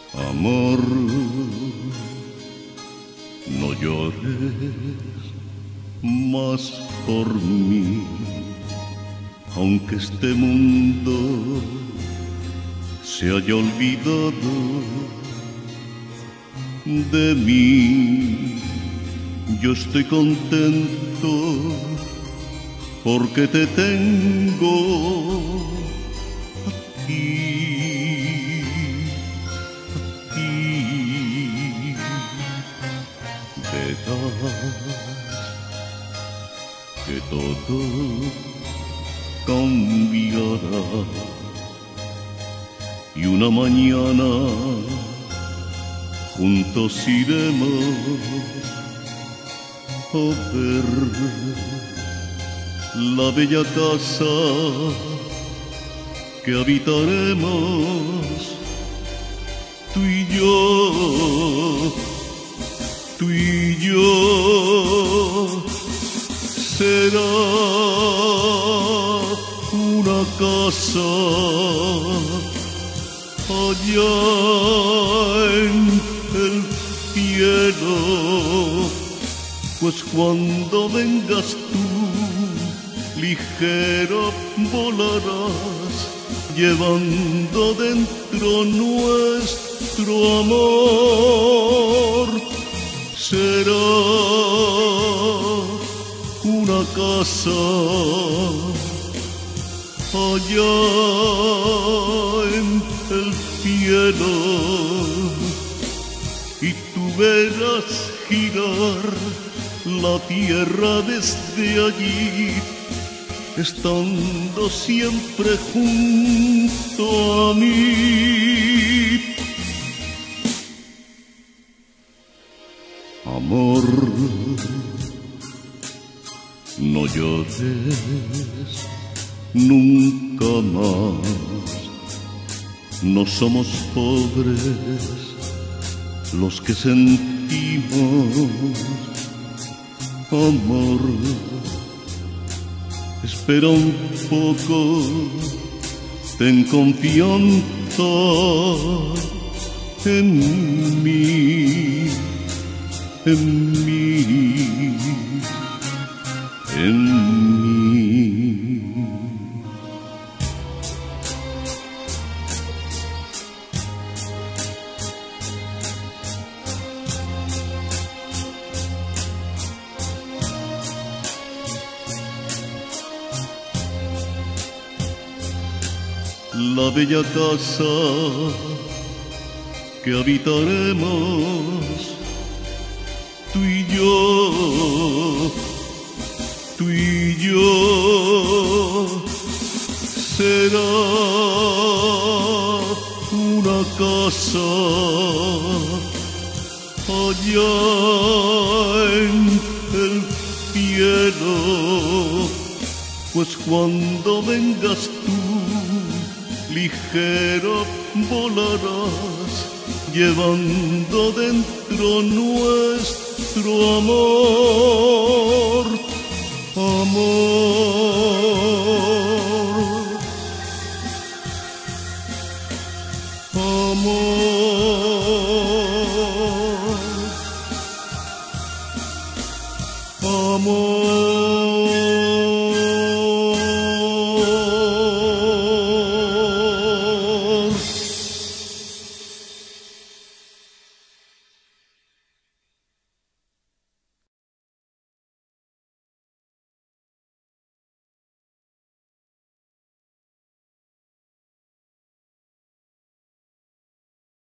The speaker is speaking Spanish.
Amor, no llores más por mí, aunque este mundo se haya olvidado de mí. Yo estoy contento porque te tengo a ti. Verás que todo cambiará y una mañana juntos iremos a ver la bella casa que habitaremos tú y yo. Tú y yo será una casa allá en el cielo, pues cuando vengas tú ligero volarás, llevando dentro nuestro amor. Será una casa allá en el cielo y tú verás girar la tierra desde allí, estando siempre junto a mí. Amor, no llores nunca más. No somos pobres los que sentimos amor. Espera un poco, ten confianza en mí. En mí, en mí. La bella casa que habitaremos tú y yo, tú y yo, será una casa allá en el cielo, pues cuando vengas tú ligero volarás, llevando dentro nuestro amor, amor, amor, amor.